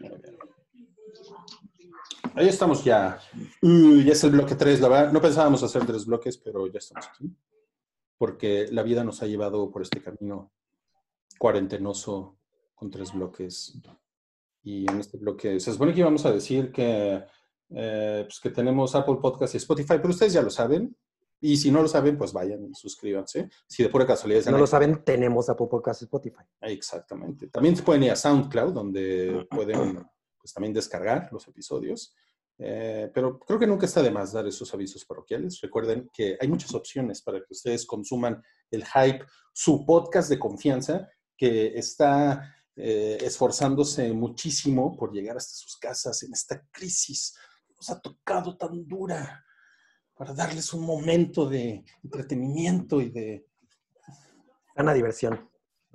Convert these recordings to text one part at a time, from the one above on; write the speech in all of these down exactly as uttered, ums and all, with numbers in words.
Ahí estamos ya. Uh, ya es el bloque tres, la verdad. No pensábamos hacer tres bloques, pero ya estamos aquí. Porque la vida nos ha llevado por este camino cuarentenoso con tres bloques. Y en este bloque se supone que íbamos a decir que, eh, pues que tenemos Apple Podcast y Spotify, pero ustedes ya lo saben. Y si no lo saben, pues vayan y suscríbanse. Si de pura casualidad... Si no lo saben, tenemos Apple Podcast y Spotify. Exactamente. También se pueden ir a SoundCloud, donde pueden pues, también descargar los episodios. Eh, pero creo que nunca está de más dar esos avisos parroquiales. Recuerden que hay muchas opciones para que ustedes consuman el Hype, su podcast de confianza, que está eh, esforzándose muchísimo por llegar hasta sus casas en esta crisis que nos ha tocado tan dura, para darles un momento de entretenimiento y de... Sana diversión.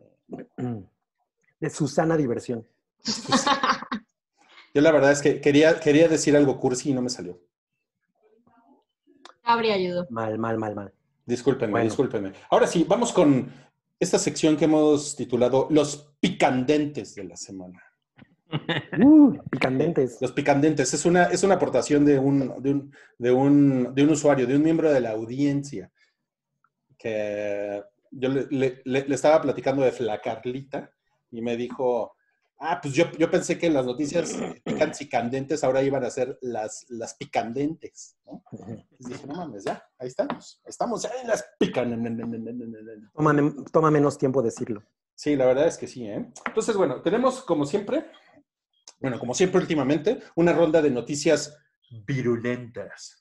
De su sana diversión. Yo la verdad es que quería, quería decir algo cursi y no me salió. Habría ayudado. Mal, mal, mal, mal. Discúlpenme, Bueno. discúlpenme. Ahora sí, vamos con esta sección que hemos titulado Los Picandentes de la Semana. Uh, picandentes. Los Picandentes. Es una, es una aportación de un, de, un, de, un, de un usuario, de un miembro de la audiencia, que yo le, le, le estaba platicando de Flacarlita y me dijo... Ah, pues yo, yo pensé que las noticias picantes y candentes ahora iban a ser las, las picandentes, ¿no? Entonces dije, no mames, ya, ahí estamos. Estamos ya en las picandentes. Toma, toma menos tiempo decirlo. Sí, la verdad es que sí, ¿eh? Entonces, bueno, tenemos como siempre, bueno, como siempre últimamente, una ronda de noticias virulentas.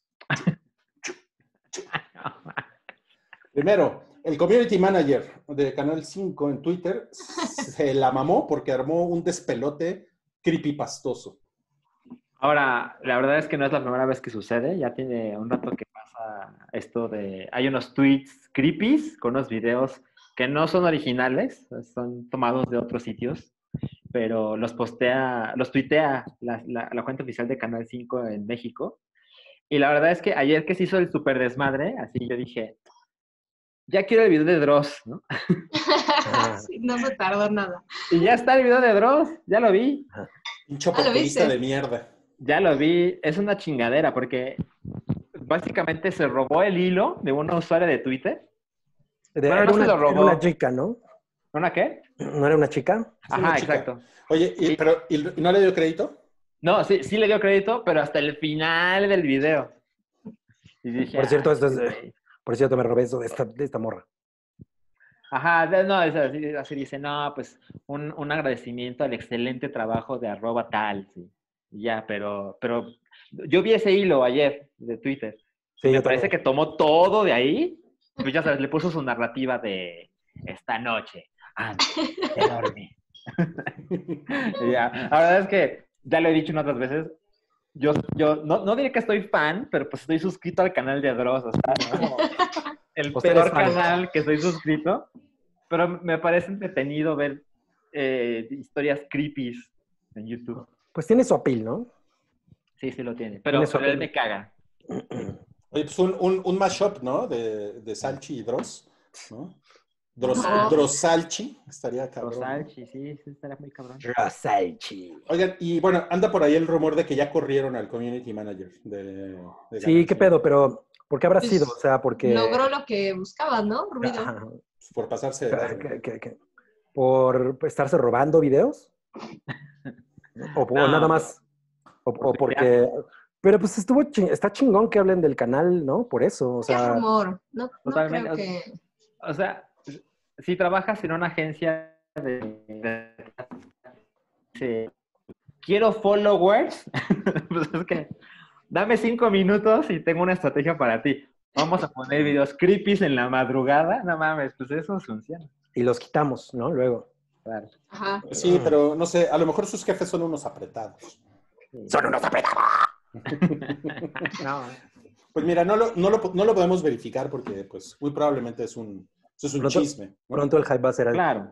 Primero, el community manager de Canal cinco en Twitter se la mamó porque armó un despelote creepypastoso. Ahora, la verdad es que no es la primera vez que sucede. Ya tiene un rato que pasa esto de... Hay unos tweets creepies con unos videos que no son originales, son tomados de otros sitios, pero los postea, los tuitea la, la, la cuenta oficial de Canal cinco en México. Y la verdad es que ayer que se hizo el super desmadre, así yo dije... Ya quiero el video de Dross, ¿no? Sí, no se tardó nada. Y ya está el video de Dross, ya lo vi. Pinche populista de mierda. Ya lo vi, es una chingadera, porque básicamente se robó el hilo de una usuaria de Twitter. De, bueno, era, no una, se lo robó. Era una chica, ¿no? ¿Una qué? ¿No era una chica? Ajá, una chica. exacto. Oye, ¿y, pero ¿y no le dio crédito? No, sí, sí le dio crédito, pero hasta el final del video. Y dije, por cierto, ah, esto es... Eh, Por cierto, me robé eso de esta, de esta morra. Ajá, no, es así, así dice, no, pues un, un agradecimiento al excelente trabajo de arroba tal, sí. Ya, pero, pero yo vi ese hilo ayer de Twitter. Sí, me parece que tomó todo de ahí, pues ya sabes, le puso su narrativa de esta noche, antes de dormir. Ya, la verdad es que, ya lo he dicho en otras veces, Yo, yo no, no diré que estoy fan, pero pues estoy suscrito al canal de Dross, o sea, ¿no? El Pues peor eres fan. canal que estoy suscrito, pero me parece entretenido ver eh, historias creepies en YouTube. Pues tiene su appeal, ¿no? Sí, sí lo tiene, pero, Tiene su pero él appeal. me caga. Oye, pues un, un, un mashup, ¿no? De, de Salchi y Dross, ¿no? Dros, No. Drosalchi, estaría cabrón. Rosalchi, sí, sí, estaría muy cabrón. Rosalchi. Oigan, y bueno, anda por ahí el rumor de que ya corrieron al community manager de, de Sí, qué Canal pedo, pero ¿por qué habrá Pues, sido? O sea, porque... Logró lo que buscabas, ¿no? Ruido. Ajá. cinco. Por pasarse de verga. ¿Qué- qué- qué? ¿Por estarse robando videos? ¿O por No, nada por- más? ¿O, por o porque...? Pero pues estuvo ching- está chingón que hablen del canal, ¿no? Por eso, o Es sea... rumor. No, no Totalmente. creo que... O sea, si trabajas en una agencia de... de- de- quiero followers, pues es que dame cinco minutos y tengo una estrategia para ti. Vamos a poner videos creepies en la madrugada. No mames, pues eso funciona. Y los quitamos, ¿no? Luego. Claro. Ajá. Sí, pero no sé, a lo mejor sus jefes son unos apretados. ¡Son unos apretados! No, Pues mira, no lo, no lo, no lo podemos verificar porque pues muy probablemente es un, eso es un Pronto- chisme, ¿no? Pronto el hype va a ser... claro.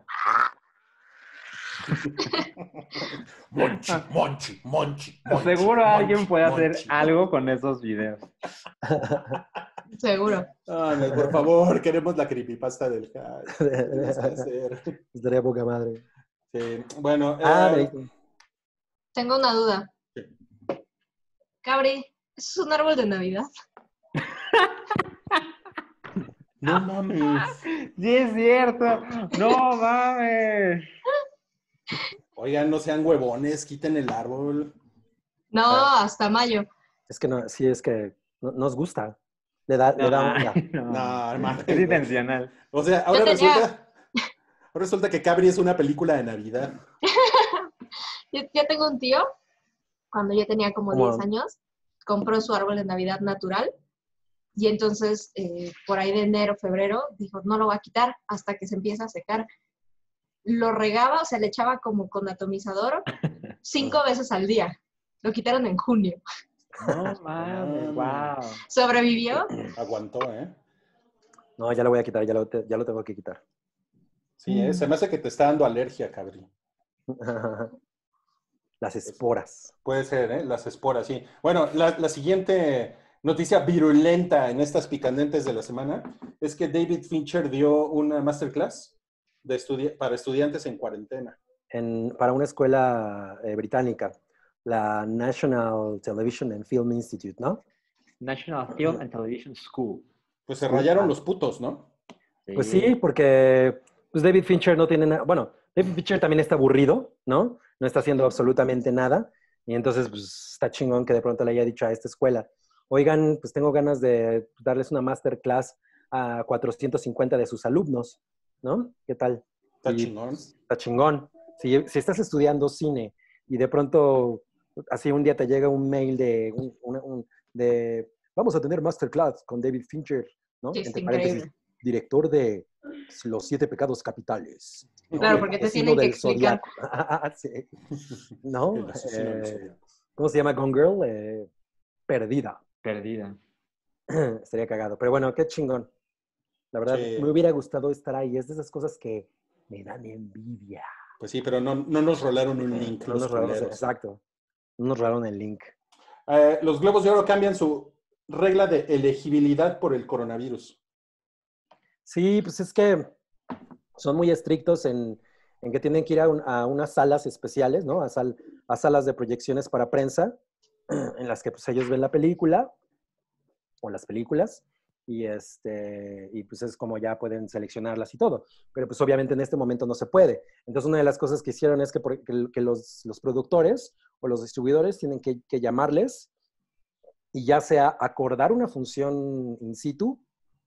Monchi, monchi, monchi, monchi, Seguro alguien monchi, puede hacer monchi. algo con esos videos. Seguro. Ay, por favor, queremos la creepypasta del hype. Tienes que hacer. Estaría poca madre. Sí, bueno, Ah, eh, mira. Tengo una duda. Sí. Cabri, ¿es un árbol de Navidad? No mames. Sí, es cierto. No mames. Oigan, no sean huevones, quiten el árbol. No, Ah. hasta mayo. Es que no, sí, es que no, nos gusta. Le da, le da onda. No, No, hermano. es intencional. O sea, ahora Yo tenía- resulta, ahora resulta que Cabri es una película de Navidad. Yo, yo tengo un tío, cuando yo tenía como ¿Cómo? diez años, compró su árbol de Navidad natural y entonces eh, por ahí de enero, febrero, dijo, no lo voy a quitar hasta que se empiece a secar. Lo regaba, o sea, le echaba como con atomizador cinco veces al día. Lo quitaron en junio. No mames, wow. Sobrevivió. Aguantó, ¿eh? No, ya lo voy a quitar, ya lo, te- ya lo tengo que quitar. Sí, ¿eh? Se me hace que te está dando alergia, Cabri. Las esporas. Puede ser, ¿eh? Las esporas, sí. Bueno, la, la siguiente noticia virulenta en estas picandentes de la semana es que David Fincher dio una masterclass de estudi- para estudiantes en cuarentena. En, para una escuela eh, británica, la National Television and Film Institute, ¿no? National Film and Television School. Pues se rayaron los putos, ¿no? Pues sí, porque pues David Fincher no tiene nada. Bueno, David Fincher también está aburrido, ¿no? No está haciendo absolutamente nada. Y entonces, pues está chingón que de pronto le haya dicho a esta escuela, oigan, pues tengo ganas de darles una masterclass a cuatrocientos cincuenta de sus alumnos, ¿no? ¿Qué tal? Está Y, chingón. pues, está chingón. Si, si estás estudiando cine y de pronto, así un día te llega un mail de, un, un- un- de vamos a tener masterclass con David Fincher, ¿no? Sí, es Entre increíble. paréntesis, director de Los Siete Pecados Capitales. ¿no? Claro, El porque te asesino tienen que del explicar. Zodiaco. Sí. ¿No? El asesino del Eh, Zodiaco. ¿Cómo se llama Gone Girl? Eh, perdida. Perdida. Estaría cagado. Pero bueno, qué chingón. La verdad, Sí. me hubiera gustado estar ahí. Es de esas cosas que me dan envidia. Pues sí, pero no, no nos rolaron un link No los nos rolaron, culeros. exacto. No nos rolaron el link. Eh, los Globos de Oro cambian su regla de elegibilidad por el coronavirus. Sí, pues es que son muy estrictos en, en que tienen que ir a, un- a unas salas especiales, ¿no? A, sal- a salas de proyecciones para prensa, en las que pues ellos ven la película o las películas y, este, y pues es como ya pueden seleccionarlas y todo. Pero pues obviamente en este momento no se puede. Entonces una de las cosas que hicieron es que, por- que- que los, los productores o los distribuidores tienen que, que llamarles y ya sea acordar una función in situ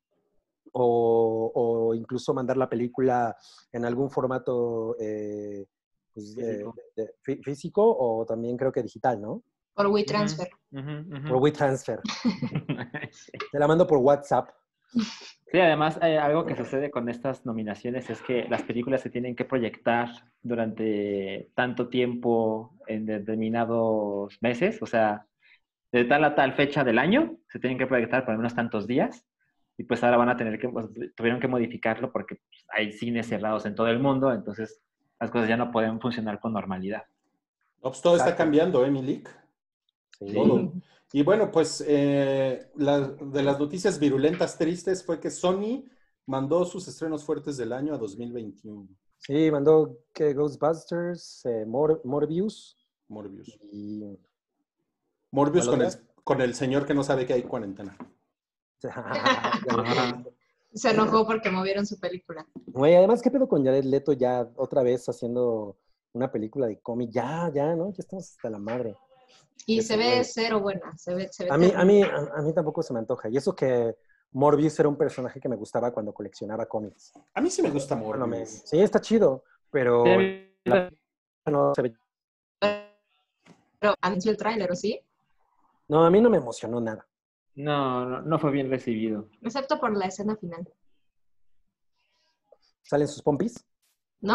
o, o incluso mandar la película en algún formato eh, pues, de- Físico. de- de- fí- físico o también creo que digital, ¿no? Por WeTransfer. Ujú, ujú. Por WeTransfer. Sí. Te la mando por WhatsApp. Sí, además eh, algo que sucede con estas nominaciones es que las películas se tienen que proyectar durante tanto tiempo en determinados meses, o sea, de tal a tal fecha del año se tienen que proyectar por lo menos tantos días y pues ahora van a tener que, pues, tuvieron que modificarlo porque pues, hay cines cerrados en todo el mundo, entonces las cosas ya no pueden funcionar con normalidad. No, pues todo está Exacto. cambiando, ¿eh, Milik? Sí. Todo. Y bueno, pues eh, la- de las noticias virulentas tristes fue que Sony mandó sus estrenos fuertes del año a dos mil veintiuno. Sí, mandó que Ghostbusters, eh, Mor- Morbius Morbius. y... Morbius ¿Cuál con el, otra? con el señor que no sabe que hay cuarentena. Ajá. Se enojó porque movieron su película. Güey, además, ¿qué pedo con Jared Leto ya otra vez haciendo una película de cómic? Ya, ya, ¿no? Ya estamos hasta la madre. Y Ese se ve güey. cero buena. Se ve, se ve A mí, a terrible. mí, a, a mí tampoco se me antoja. Y eso que Morbius era un personaje que me gustaba cuando coleccionaba cómics. A mí sí me gusta Bueno, me- Morbius. sí, está chido, pero Sí, a mí- no se ve- Pero anunció el tráiler, ¿o sí? no, a mí no me emocionó nada. No, no, no fue bien recibido. Excepto por la escena final. ¿Salen sus pompis? No,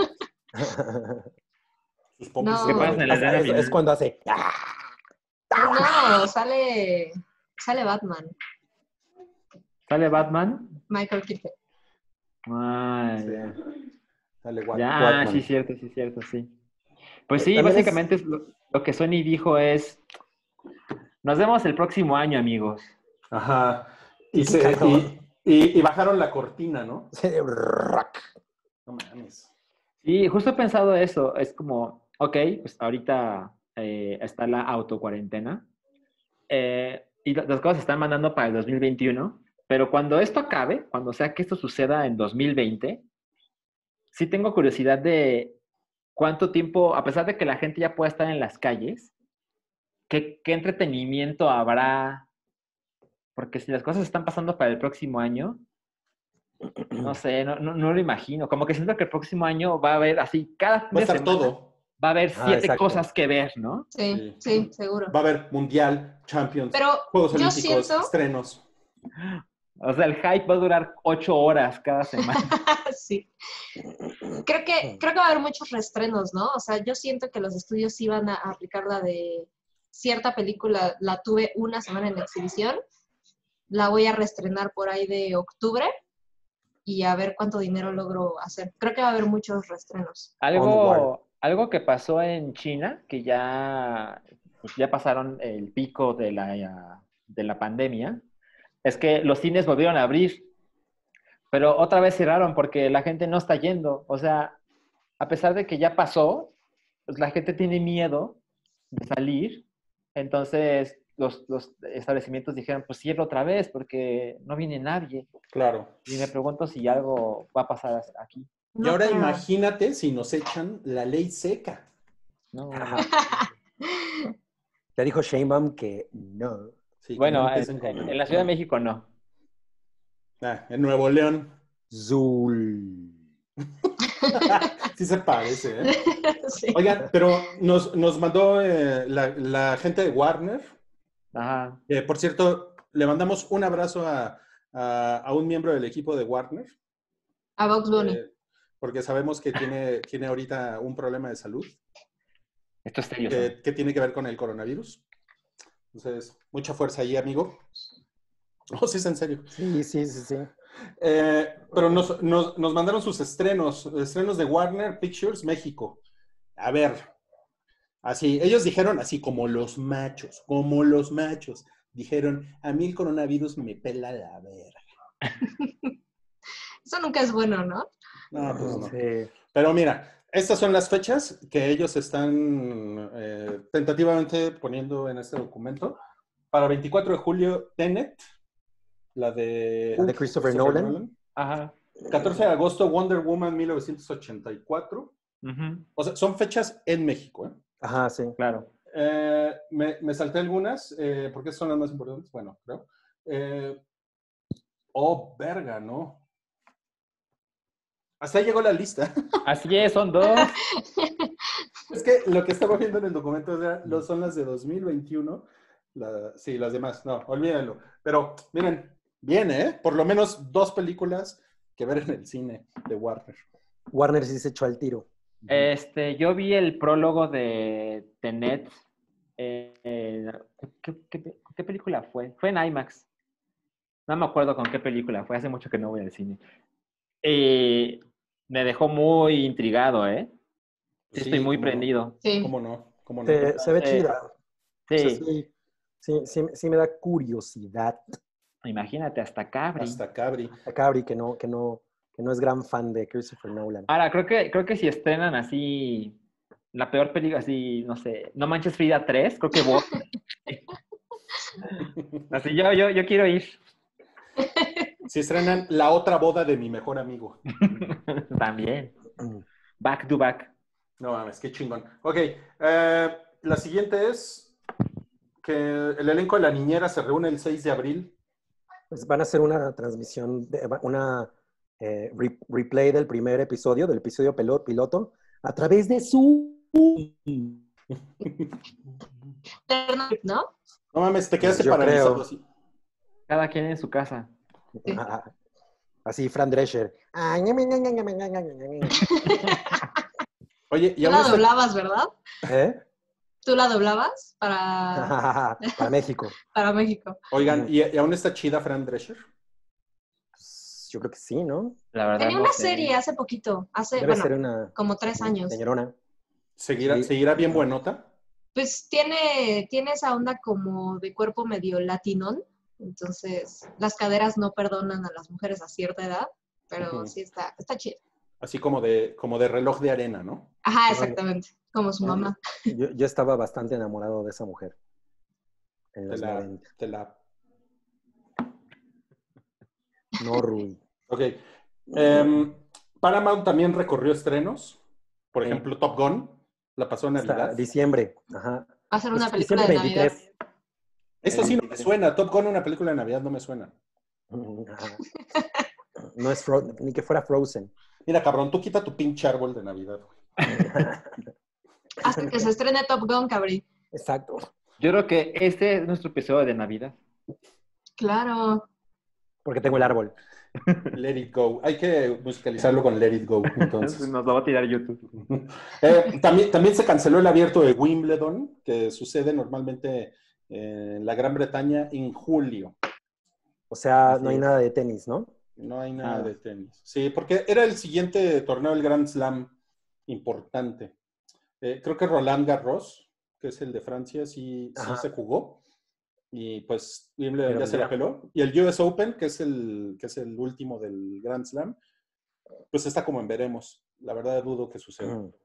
Sus pompis No. se ¿Qué ven- pasa en la escena es, final? es cuando hace... ¡ah! no, sale, sale Batman, ¿Sale Batman? Michael Keaton. Ah, Sí. ya. Dale, Wat- Ya, Watman. sí, cierto, sí, cierto, sí. Pues sí, También es- básicamente es lo, lo que Sony dijo es, nos vemos el próximo año, amigos. Ajá. Y, Sí, se, cabrón. y, y- y bajaron la cortina, ¿no? Sí, rock. No mames. Sí, justo he pensado eso, es como, ok, pues ahorita eh, está la autocuarentena. Eh, y las cosas se están mandando para el dos mil veintiuno, pero cuando esto acabe, cuando sea que esto suceda en dos mil veinte, sí tengo curiosidad de cuánto tiempo, a pesar de que la gente ya pueda estar en las calles, qué, qué entretenimiento habrá, porque si las cosas están pasando para el próximo año, no sé, no, no, no lo imagino. Como que siento que el próximo año va a haber así, cada fin Va a de estar semana todo. va a haber Ah, siete exacto. cosas que ver, ¿no? Sí, Sí. sí, seguro. Va a haber Mundial, Champions, Pero Juegos yo Olímpicos, siento, estrenos. O sea, el hype va a durar ocho horas cada semana. sí, creo que, creo que va a haber muchos reestrenos, ¿no? O sea, yo siento que los estudios sí van a aplicar la de cierta película, la tuve una semana en exhibición, la voy a reestrenar por ahí de octubre y a ver cuánto dinero logro hacer. Creo que va a haber muchos reestrenos. Algo, algo que pasó en China, que ya, pues ya pasaron el pico de la, de la pandemia, es que los cines volvieron a abrir, pero otra vez cerraron porque la gente no está yendo. O sea, a pesar de que ya pasó, pues la gente tiene miedo de salir, entonces los, los establecimientos dijeron, pues cierra otra vez porque no viene nadie. Claro. Y me pregunto si algo va a pasar aquí. Y No ahora creo. imagínate si nos echan la ley seca. No. Ya dijo Sheinbaum que no. Sí, que Bueno, no en, empiecen con- en la Ciudad de México no. Ah, en Nuevo León. Zul. Sí se parece, ¿eh? Sí. Oigan, pero nos, nos mandó eh, la, la gente de Warner. Ajá. Eh, por cierto, le mandamos un abrazo a, a, a un miembro del equipo de Warner. A Bugs Bunny. eh, porque sabemos que tiene, tiene ahorita un problema de salud Esto es serio. que, que tiene que ver con el coronavirus. Entonces, mucha fuerza ahí, amigo. Oh, sí, es en serio. Sí, sí, sí, sí. Eh, pero nos, nos, nos mandaron sus estrenos, estrenos de Warner Pictures México. A ver, así, ellos dijeron así como los machos, como los machos. Dijeron, a mí el coronavirus me pela la verga. Eso nunca es bueno, ¿no? No, pues no. Sí. Pero mira, estas son las fechas que ellos están eh, tentativamente poniendo en este documento. Para veinticuatro de julio, Tenet, la de, La de Christopher Nolan. Ajá. catorce de agosto, Wonder Woman mil novecientos ochenta y cuatro. Ujú. O sea, son fechas en México, ¿eh? Ajá, sí. Claro. Eh, me, me salté algunas, eh, porque son las más importantes, bueno, creo. Eh, oh, verga, ¿no? Hasta ahí llegó la lista. Así es, son dos. Es que lo que estaba viendo en el documento era, lo- son las de dos mil veintiuno. La, sí, las demás, no, olvídenlo. Pero miren, viene, ¿eh? Por lo menos dos películas que ver en el cine de Warner. Warner sí se echó al tiro. Este, yo vi el prólogo de Tenet. Eh, eh, ¿qué, qué, qué película fue? Fue en IMAX. No me acuerdo con qué película fue. Hace mucho que no voy al cine. Eh, me dejó muy intrigado, ¿eh? Sí, estoy muy cómo no. prendido. Sí. ¿Cómo no? ¿Cómo no? Se, se ve Eh, chida. O Sí, sea, sí, sí, sí, sí me da curiosidad. imagínate, hasta Cabri. Hasta Cabri. A Cabri, que no, que no, que no es gran fan de Christopher Nolan. Ahora, creo que, creo que si estrenan así la peor película, así, no sé, No Manches Frida tres, creo que voy. Así, yo, yo, yo quiero ir. Si estrenan La otra boda de mi mejor amigo. También. Back to back. No mames, qué chingón. Ok, eh, la siguiente es que el elenco de La Niñera se reúne el seis de abril. Pues van a hacer una transmisión, de, una eh, re, replay del primer episodio, del episodio pelo, piloto, a través de Zoom. ¿No? No mames, te quedaste Yo paralizado creo. así. Cada quien en su casa. Ah, así, Fran Drescher. Ah, ñame, ñame, ñame, ñame, ñame. Oye, y Tú aún la está... doblabas, ¿verdad? ¿Eh? Tú la doblabas para, Para México. para México. Oigan, ¿y, y aún está chida Fran Drescher? Pues, yo creo que sí, ¿no? La verdad, Tenía no una sé. serie hace poquito, hace, Debe bueno, ser una como tres años. señorona. ¿Seguirá, Sí. ¿seguirá bien buenota? Pues tiene, tiene esa onda como de cuerpo medio latinón, entonces las caderas no perdonan a las mujeres a cierta edad, pero Ujú. sí está, está chido. Así como de, como de reloj de arena, ¿no? Ajá, exactamente. como su mamá. Yo, yo estaba bastante enamorado de esa mujer. En Te los la, noventa. te la... No, Rui. Ok. Em, Paramount también recorrió estrenos. Por Sí. ejemplo, Top Gun. La pasó en Hasta Navidad. diciembre. Ajá. Va a ser una Es película diciembre de Navidad. veintitrés. Eso El sí no me veintitrés. suena. Top Gun, una película de Navidad, no me suena. Ajá. No es Fro- ni que fuera Frozen. Mira, cabrón, tú quita tu pinche árbol de Navidad, güey. Hasta que se estrene Top Gun, cabrí. Exacto. Yo creo que este es nuestro episodio de Navidad. Claro. Porque tengo el árbol. Let It Go. Hay que musicalizarlo con Let It Go, entonces. Nos lo va a tirar YouTube. Eh, también, también se canceló el abierto de Wimbledon, que sucede normalmente en la Gran Bretaña en julio. O sea, Así no hay es. nada de tenis, ¿no? No hay nada Ah. de tenis. Sí, porque era el siguiente torneo del Grand Slam importante. Eh, creo que Roland Garros, que es el de Francia, sí, sí Ajá. se jugó. Y pues Wimbledon Pero ya se ya. la peló. Y el U S Open, que es el, que es el último del Grand Slam, pues está como en veremos. La verdad dudo que suceda. Mm.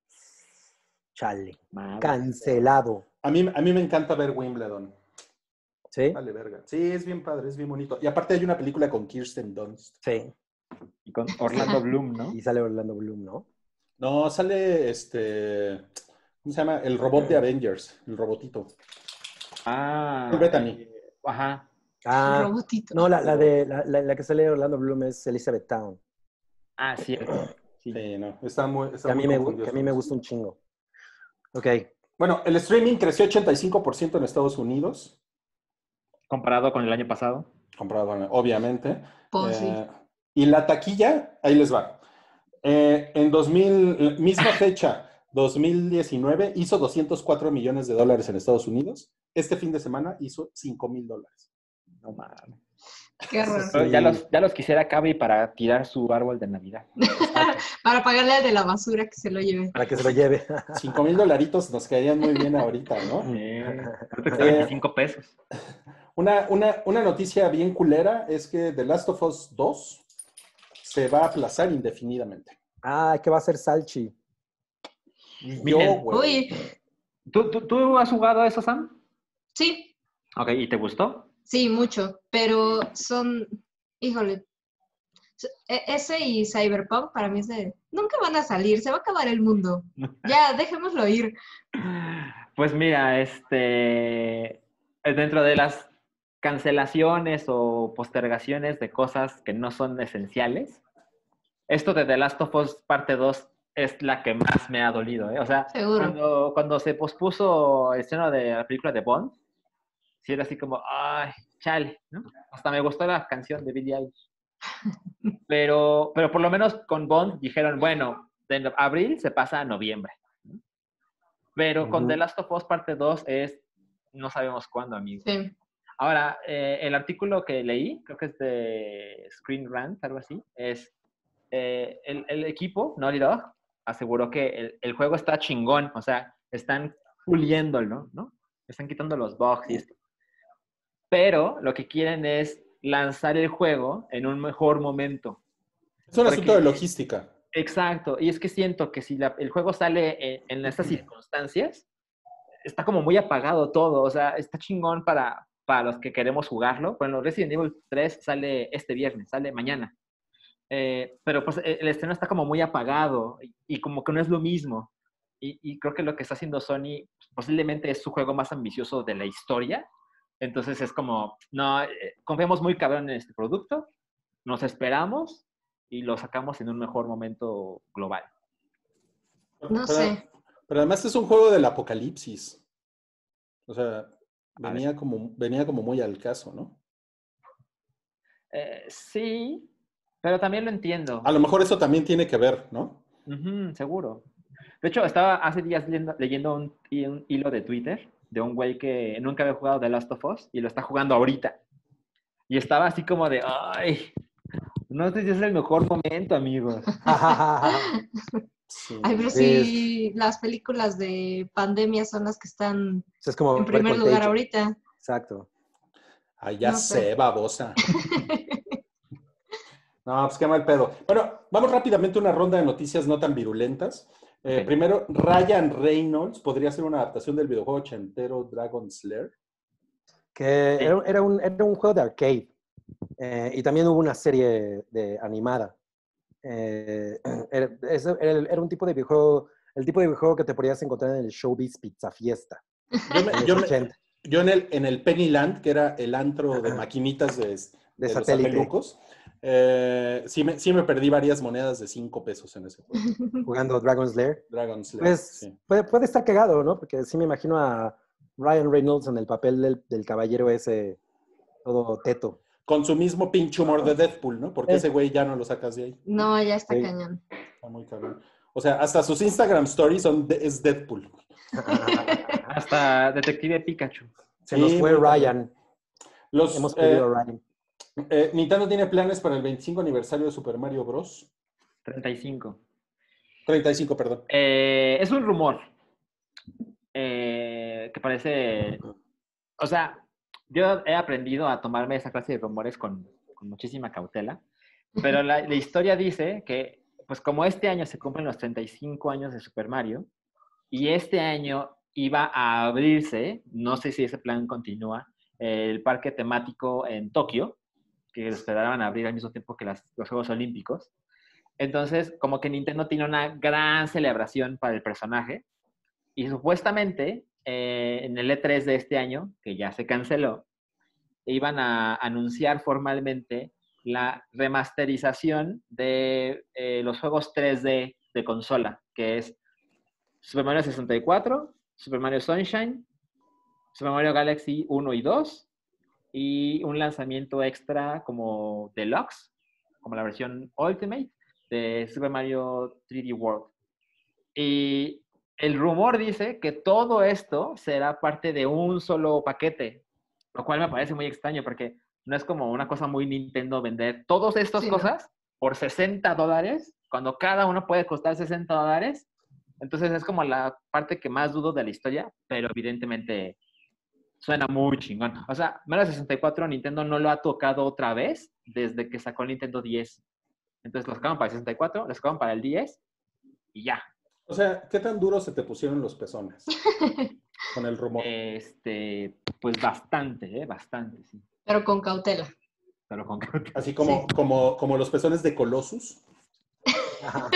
Chale. Madre. Cancelado. A mí, a mí me encanta ver Wimbledon. ¿Sí? Vale, verga. Sí, es bien padre, es bien bonito. Y aparte hay una película con Kirsten Dunst. Sí. Y con Orlando Bloom, ¿no? Y sale Orlando Bloom, ¿no? No, sale este... ¿Cómo se llama? El robot de Avengers. El robotito. Ah. Paul Bettany. eh, ajá. Ah, Robotito. no, la, la de la, la- la que sale Orlando Bloom es Elizabeth Town. Ah, cierto. Sí. Sí, no. Está muy, está Que a muy mí me, gu- confundido que a mí me eso. gusta un chingo. Ok. Bueno, el streaming creció ochenta y cinco por ciento en Estados Unidos. Comparado con el año pasado. Comprado, obviamente. Pues sí. Eh, y la taquilla, ahí les va. Eh, en dos mil, misma fecha, dos mil diecinueve, hizo doscientos cuatro millones de dólares en Estados Unidos. Este fin de semana hizo cinco mil dólares. No mames. Qué horror. Sí. Ya, los, ya los quisiera Cabi para tirar su árbol de Navidad. Para pagarle al de la basura que se lo lleve. Para que se lo lleve. cinco mil dolaritos nos caerían muy bien ahorita, ¿no? Eh, ahorita que está veinticinco pesos. Una, una, una noticia bien culera es que The Last of Us dos se va a aplazar indefinidamente. Ah, ¿qué va a hacer Salchi? Y yo, Miren. güey. Uy, ¿Tú, tú, ¿Tú has jugado a eso, Sam? sí, Ok, ¿y te gustó? sí, mucho. Pero son, híjole, e- ese y Cyberpunk para mí es de, nunca van a salir, se va a acabar el mundo. Ya, dejémoslo ir. Pues mira, este, dentro de las cancelaciones o postergaciones de cosas que no son esenciales, esto de The Last of Us parte dos es la que más me ha dolido, ¿eh? O sea, Seguro. cuando, cuando se pospuso el estreno de la película de Bond, sí era así como, ay, chale, ¿no? Hasta me gustó la canción de Billie Eilish. Pero, pero por lo menos con Bond dijeron, bueno, de abril se pasa a noviembre. ¿no? Pero con Ujú. The Last of Us parte dos es, no sabemos cuándo, amigo. Sí. Ahora, eh, el artículo que leí, creo que es de Screen Rant, algo así, es eh, el, el equipo, Naughty Dog, aseguró que el, el juego está chingón, o sea, están puliéndolo, ¿no? Están quitando los bugs y esto. Pero lo que quieren es lanzar el juego en un mejor momento. Es un Porque- asunto de logística. Exacto, y es que siento que si la- el juego sale en, en estas circunstancias, está como muy apagado todo, o sea, está chingón para, para los que queremos jugarlo. Bueno, Resident Evil tres sale este viernes, sale mañana. Eh, pero pues el estreno está como muy apagado y, y como que no es lo mismo. Y, y creo que lo que está haciendo Sony posiblemente es su juego más ambicioso de la historia. Entonces es como, no, eh, confiamos muy cabrón en este producto, nos esperamos y lo sacamos en un mejor momento global. No pero, sé. Pero además es un juego del apocalipsis. O sea, venía como, venía como muy al caso, ¿no? Eh, sí, pero también lo entiendo. A lo mejor eso también tiene que ver, ¿no? Ujú, seguro. De hecho, estaba hace días leyendo, leyendo un, un hilo de Twitter de un güey que nunca había jugado The Last of Us y lo está jugando ahorita. Y estaba así como de, ay, no sé si es el mejor momento, amigos. Sí. Ay, pero Sí. sí, las películas de pandemia son las que están Es como en ver primer lugar Contagion. ahorita. Exacto. Ay, ya No sé, sé. babosa. No, pues qué mal pedo. Bueno, vamos rápidamente a una ronda de noticias no tan virulentas. Eh, Ok. Primero, Ryan Reynolds podría ser una adaptación del videojuego ochentero Dragon Slayer. Que Sí. era, era un, era un juego de arcade. Eh, y también hubo una serie de animada. Eh, era, ese era, era un tipo de videojuego, el tipo de videojuego que te podías encontrar en el Showbiz Pizza Fiesta Yo, me, en los yo, me, ochenta, yo en, el, en el Pennyland, que era el antro de maquinitas de, de de los satélite, satelucos, eh, sí, me, sí me perdí varias monedas de cinco pesos en ese juego. jugando Dragon Slayer. Dragon Slayer, Pues sí. puede, puede estar cagado, ¿no? Porque sí me imagino a Ryan Reynolds en el papel del, del caballero ese, todo teto. Con su mismo pinche humor de Deadpool, ¿no? Porque Eh, ese güey ya no lo sacas de ahí. No, ya está sí. cañón. Está muy cabrón. O sea, hasta sus Instagram stories son de, es Deadpool. Hasta Detective Pikachu. Se nos Sí, fue muy cabrón. Ryan. Los, Hemos perdido eh, a Ryan. eh, Nintendo tiene planes para el veinticinco aniversario de Super Mario Bros. treinta y cinco. treinta y cinco, perdón. Eh, es un rumor eh, que parece... O sea, yo he aprendido a tomarme esa clase de rumores con, con muchísima cautela, pero la, la historia dice que, pues como este año se cumplen los treinta y cinco años de Super Mario, y este año iba a abrirse, no sé si ese plan continúa, el parque temático en Tokio, que lo esperaban abrir al mismo tiempo que las, los Juegos Olímpicos. Entonces, como que Nintendo tiene una gran celebración para el personaje, y supuestamente eh, en el E tres de este año, que ya se canceló, iban a anunciar formalmente la remasterización de eh, los juegos tres D de consola, que es Super Mario sesenta y cuatro, Super Mario Sunshine, Super Mario Galaxy uno y dos, y un lanzamiento extra como Deluxe, como la versión Ultimate de Super Mario tres D World. Y el rumor dice que todo esto será parte de un solo paquete, lo cual me parece muy extraño porque no es como una cosa muy Nintendo vender todas estas Sí, ¿no? cosas por sesenta dólares, cuando cada uno puede costar sesenta dólares. Entonces es como la parte que más dudo de la historia, pero evidentemente suena muy chingón. O sea, Mario sesenta y cuatro Nintendo no lo ha tocado otra vez desde que sacó el Nintendo diez. Entonces lo sacaron para el sesenta y cuatro, lo sacaron para el diez y ya. O sea, ¿qué tan duro se te pusieron los pezones con el rumor? Este, pues bastante, ¿eh? Bastante, sí. Pero con cautela. Pero con Así como, Sí. como, como los pezones de Colossus. Ajá.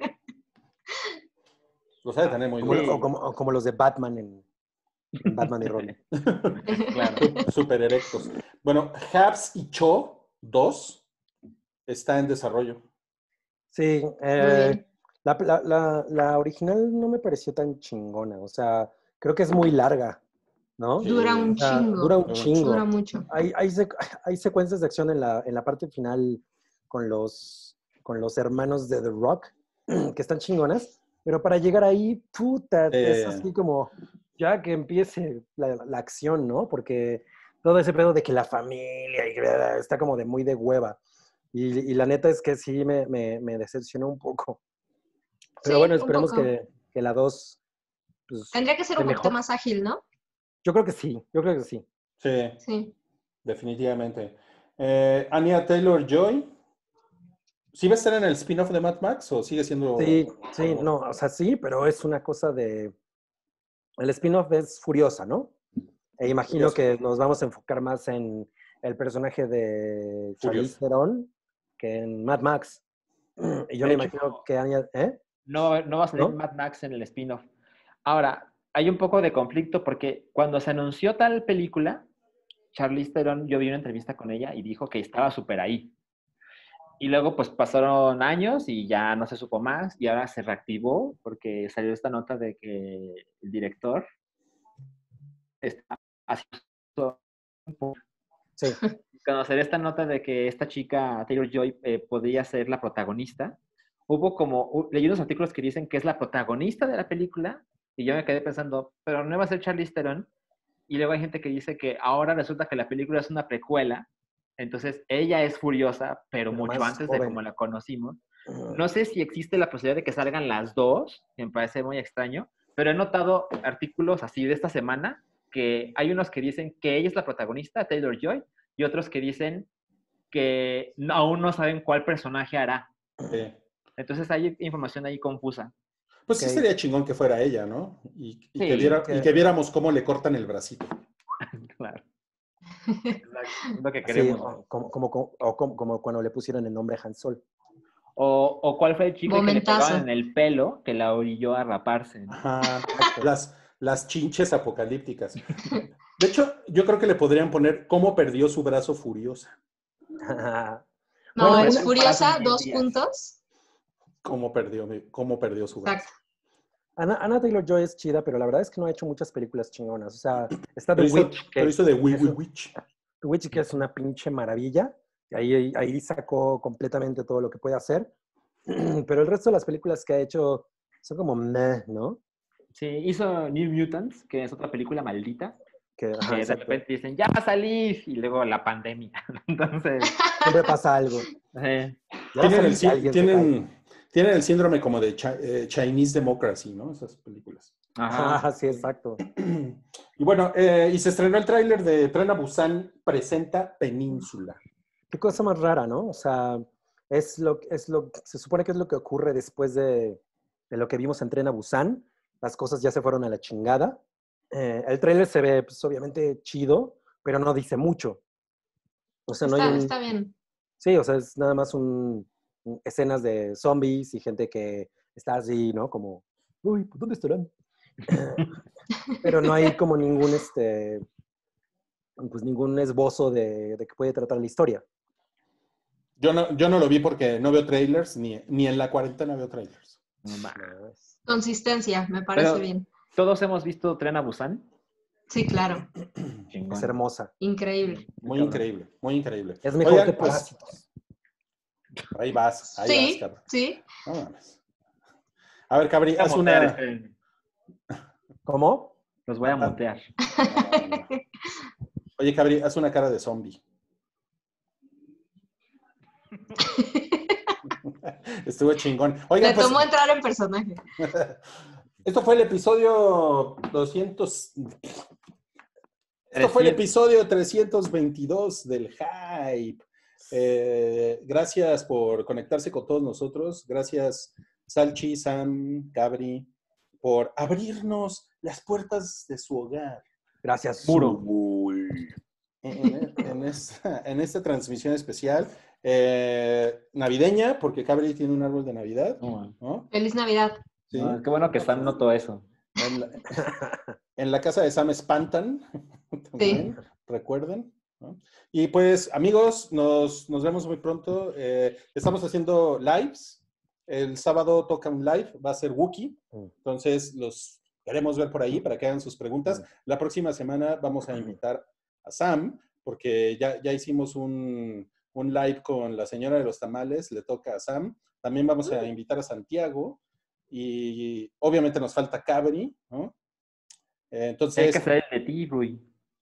Los ha de tener muy Como, duros. o, como, o como los de Batman en, en Batman y Robin. Claro. Super erectos. Bueno, Habs y Cho dos está en desarrollo. Sí, Muy eh, bien. la, la, la, la original no me pareció tan chingona. O sea, creo que es muy larga, ¿no? Sí. Dura un O sea, chingo. dura un Dura un chingo. Dura mucho. Hay, hay, sec- hay secuencias de acción en la, en la parte final con los, con los hermanos de The Rock que están chingonas, pero para llegar ahí, puta, es Eh, así como ya que empiece la, la acción, ¿no? Porque todo ese pedo de que la familia y que está como de muy de hueva. Y, y la neta es que sí me, me, me decepcionó un poco. Pero Sí, bueno, un esperemos poco. que, que la dos pues, Tendría que ser esté un poquito mejor. más ágil, ¿no? Yo creo que sí, yo creo que sí. sí, Sí. definitivamente. Eh, Anya Taylor-Joy, ¿sí va a estar en el spin-off de Mad Max o sigue siendo Sí, sí, algo? no, o sea, sí, pero es una cosa de... El spin-off es Furiosa, ¿no? E imagino Curioso. que nos vamos a enfocar más en el personaje de Charlize Furioso. Theron que en Mad Max. Y yo De me hecho, imagino que Anya... ¿Eh? no, va a- no va a salir ¿No? Mad Max en el spin-off. Ahora, hay un poco de conflicto porque cuando se anunció tal película, Charlize Theron, yo vi una entrevista con ella y dijo que estaba súper ahí. Y luego, pues pasaron años y ya no se supo más y ahora se reactivó porque salió esta nota de que el director está haciendo Sí. conocer esta nota de que esta chica, Taylor Joy, eh, podría ser la protagonista. Hubo como, uh, leí unos artículos que dicen que es la protagonista de la película y yo me quedé pensando, pero no va a ser Charlize Theron. Y luego hay gente que dice que ahora resulta que la película es una precuela, entonces ella es Furiosa, pero Pero mucho más antes de joven. como la conocimos. No sé si existe la posibilidad de que salgan las dos, que me parece muy extraño, pero he notado artículos así de esta semana que hay unos que dicen que ella es la protagonista, Taylor Joy, y otros que dicen que no- aún no saben cuál personaje hará. Sí. Entonces hay información ahí confusa. Pues sí Ok. sería chingón que fuera ella, ¿no? Y, y Sí, que viera- que- y que viéramos cómo le cortan el bracito. Claro. Exacto, es lo que Sí, queremos. o como, como, como- o como, como cuando le pusieron el nombre Han Sol. O, o cuál fue el chicle que le Momentazo. pegaban en el pelo que la orilló a raparse, ¿no? Ajá, las, las chinches apocalípticas. De hecho, yo creo que le podrían poner cómo perdió su brazo Furiosa. No, Bueno, es una- Furiosa, diez dos días. puntos. Cómo perdió, mi- cómo perdió su brazo. Exacto. Ana, Ana Taylor-Joy es chida, pero la verdad es que no ha hecho muchas películas chingonas. O sea, está The Pero hizo, Witch, pero que, hizo de Wee es Wee un- Witch. The Witch, que es una pinche maravilla. Y ahí, ahí, ahí sacó completamente todo lo que puede hacer. Pero el resto de las películas que ha hecho son como meh, ¿no? Sí, hizo New Mutants, que es otra película maldita, Que, ajá, que de exacto. repente dicen, ya va a salir, y luego la pandemia. Entonces, Siempre pasa algo. eh, Ya va a Tienen el, salir y sí- alguien se cae. tienen, tienen el síndrome como de Chi- eh, Chinese Democracy, ¿no? Esas películas. ajá. Ajá, sí, exacto. Y bueno, eh, y se estrenó el tráiler de Tren a Busan presenta Península. Qué cosa más rara, ¿no? O sea, es lo, es lo, se supone que es lo que ocurre después de, de lo que vimos en Tren a Busan. Las cosas ya se fueron a la chingada. Eh, el tráiler se ve, pues, obviamente chido, pero no dice mucho. O sea, no hay Está, un... está bien. Sí, o sea, es nada más un, un- escenas de zombies y gente que está así, ¿no? Como, uy, ¿por dónde estarán? Pero no hay como ningún, este, pues ningún esbozo de, de que puede tratar la historia. Yo no, yo no lo vi porque no veo trailers, ni, ni en la cuarentena veo trailers. No ma- No, es- Consistencia, me parece Pero, bien. ¿todos hemos visto Tren a Busan? Sí, claro. Chingón. Es hermosa. Increíble. Muy cabrón. increíble, muy increíble. Es mejor Oigan, que pues, Parásitos. ahí vas, ahí vas, Sí, cabrón. sí. No mames. A ver, Cabri, Voy a haz mutear, una... espérenme. ¿Cómo? Los voy a Ah, mutear. No, no. Oye, Cabri, haz una cara de zombie. Estuvo chingón. Oigan, Me pues, tomó entrar en personaje. esto fue el episodio doscientos... Esto fue el episodio trescientos veintidós del Hype. Eh, gracias por conectarse con todos nosotros. Gracias, Salchi, Sam, Cabri, por abrirnos las puertas de su hogar. Gracias, Muro. Zul. En, en esta, en esta transmisión especial eh, navideña, porque Cabri tiene un árbol de Navidad, No, man. ¿no? Feliz Navidad. Sí. No, qué bueno que Sam notó eso. En la, en la casa de Sam espantan, también, recuerden, ¿no? Y pues, amigos, nos, nos vemos muy pronto. Eh, estamos haciendo lives. El sábado toca un live, va a ser Wookiee. Entonces, los queremos ver por ahí para que hagan sus preguntas. La próxima semana vamos a invitar a Sam, porque ya, ya hicimos un, un live con la señora de los tamales, le toca a Sam. También vamos a invitar a Santiago. Y obviamente nos falta Cabri, ¿no? Eh, entonces... Hay que hacer el de ti, Rui.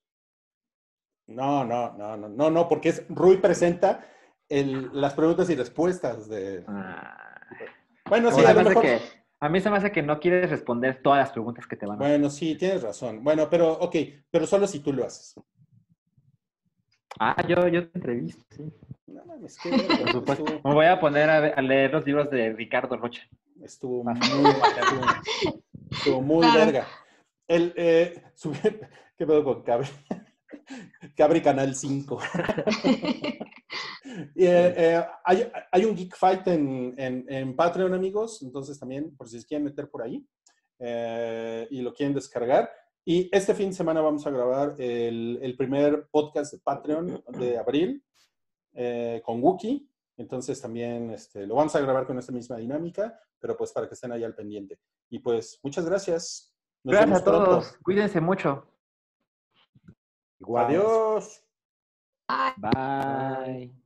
No, no, no, no, no, no, porque es Rui presenta el, las preguntas y respuestas de... Ah. Bueno, sí, O sea, a lo me hace mejor... que, a mí se me hace que no quieres responder todas las preguntas que te van a hacer. Bueno, sí, tienes razón. Bueno, pero, ok, pero solo si tú lo haces. Ah, yo, yo te entrevisto, sí. No mames, qué Por verga, supuesto. estuvo, Me voy a poner a, ver- a leer los libros de Ricardo Rocha. estuvo muy, estuvo, estuvo muy Claro. verga. El, eh, subí- ¿qué pedo con Cabri? Cabri Canal cinco. Y, eh, eh, hay, hay un Geek Fight en, en, en Patreon, amigos, entonces también, por si se quieren meter por ahí eh, y lo quieren descargar. Y este fin de semana vamos a grabar el, el primer podcast de Patreon de abril eh, con Wookiee. Entonces también este, lo vamos a grabar con esta misma dinámica, pero pues para que estén ahí al pendiente. Y pues muchas gracias. Nos Gracias vemos a todos. pronto. Cuídense mucho. Igual. Adiós. Bye. Bye.